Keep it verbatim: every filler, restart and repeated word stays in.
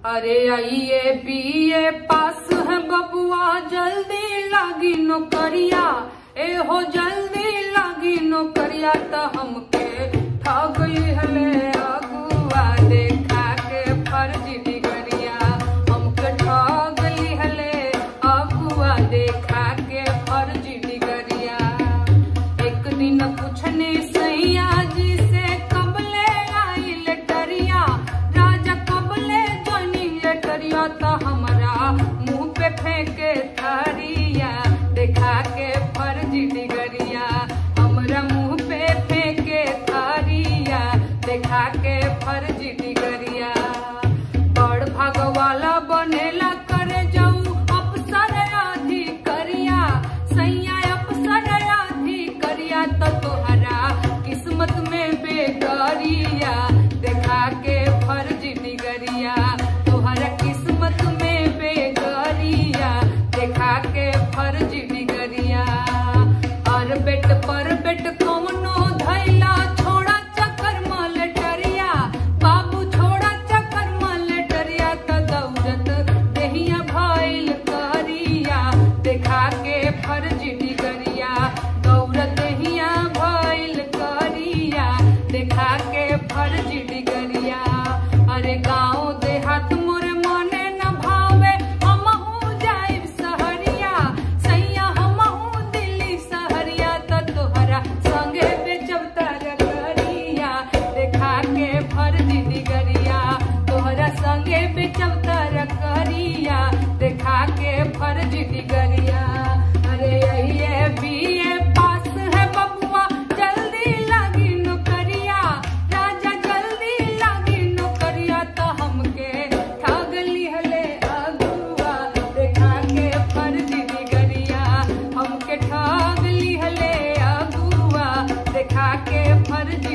अरे आइए बीए पास है बबुआ, जल्दी लागी नौकरिया। ए हो जल्दी लागी नौकरिया, तो हमके ठगई हले अगुआ देखा के फर्जी डिगरिया। हमके ठगई हले अगुआ देखा के फर्जी डिगरिया। एक दिन पूछने सैया जी से कबले आई लेटरिया, राजा कबले जनी लेटरिया, तो हमारा मुंह पे फेंके थरिया देखा के फर्जी डिगरिया। हमरा मुंह पे फेंके थरिया देखा के फर्जी डिगरिया। बड़ भगवाला बनेला करे जाऊ अफसर अधिकारिया, सैया अफसर अधिकारिया, तो तोहरा किस्मत में बेगरिया देखा के फर्जी डिगरिया। तोहरा किस्मत में बेगरिया देखा के फर्जी डिगरिया। और बेट पर बेट कौनो धैला छोड़ा चक्कर मलेटरिया, बाबू छोड़ा चक्कर मलेटरिया, तो दौड़त देहिया भइल करिया देखा के फर्जी डिगरिया। दौड़त देहिया भइल करिया देखा के फर्जी डिगरिया। अरे गाँव देहात मोर मने न भावे, हमहू जाइब सहरिया, सैया हमहू दिल्ली सहरिया, तो तोहरा संगे बेचब तरकरिया देखा के फर्जी डिगरिया। तोहरा संगे बेचब तरकरिया देखा के फर्जी डिगरिया। अरे ये बीए पास है बबुआ, जल्दी लागी नौकरिया, राजा जल्दी लागी नौकरिया, तो हमके ठग लिहले अगुआ देखा के फर्जी डिगरिया। हमके ठग लिहले अगुआ देखा के फर्जी